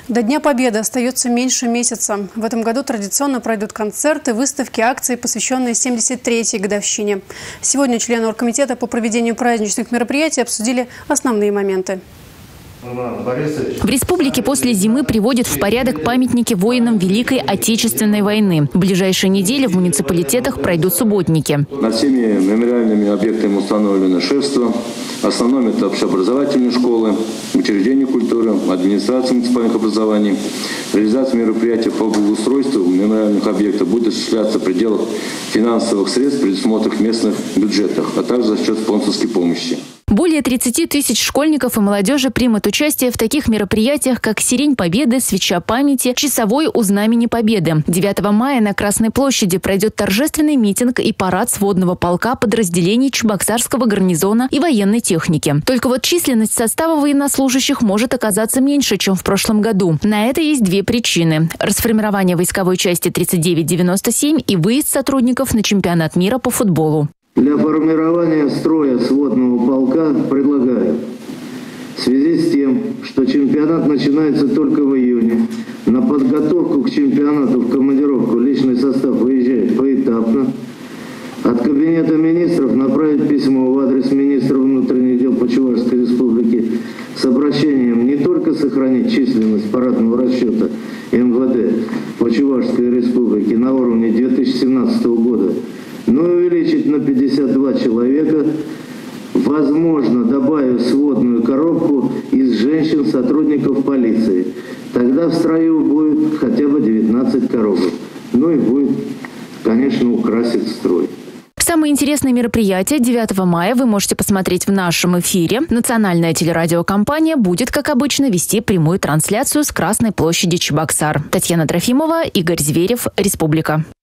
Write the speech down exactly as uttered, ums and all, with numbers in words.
До Дня Победы остается меньше месяца. В этом году традиционно пройдут концерты, выставки, акции, посвященные семьдесят третьей годовщине. Сегодня члены оргкомитета по проведению праздничных мероприятий обсудили основные моменты. В республике после зимы приводят в порядок памятники воинам Великой Отечественной войны. В ближайшие недели в муниципалитетах пройдут субботники. Над всеми мемориальными объектами установлено шефство. В основном это общеобразовательные школы, учреждения культуры, администрация муниципальных образований. Реализация мероприятий по благоустройству мемориальных объектов будет осуществляться в пределах финансовых средств, предусмотренных в местных бюджетах, а также за счет спонсорской помощи. Более тридцати тысяч школьников и молодежи примут участие в таких мероприятиях, как «Сирень Победы», «Свеча памяти», «Часовой у Знамени Победы». девятого мая на Красной площади пройдет торжественный митинг и парад сводного полка подразделений Чебоксарского гарнизона и военной техники. Только вот численность состава военнослужащих может оказаться меньше, чем в прошлом году. На это есть две причины. Расформирование войсковой части тридцать девять девяносто семь и выезд сотрудников на чемпионат мира по футболу. Для формирования строя сводного полка предлагаю, в связи с тем, что чемпионат начинается только в июне, на подготовку к чемпионату в командировку личный состав выезжает поэтапно, от Кабинета министров направить письмо в адрес министра внутренних дел по Чувашской республике с обращением не только сохранить численность парадного расчета эм вэ дэ по Чувашской республике на уровне две тысячи семнадцатого года, но и увеличить на пятьдесят два человека, возможно, добавив сводную коробку из женщин-сотрудников полиции. Тогда в строю будет хотя бы девятнадцать коробок. Ну и будет, конечно, украсить строй. Самые интересные мероприятия девятого мая вы можете посмотреть в нашем эфире. Национальная телерадиокомпания будет, как обычно, вести прямую трансляцию с Красной площади Чебоксар. Татьяна Трофимова, Игорь Зверев, Республика.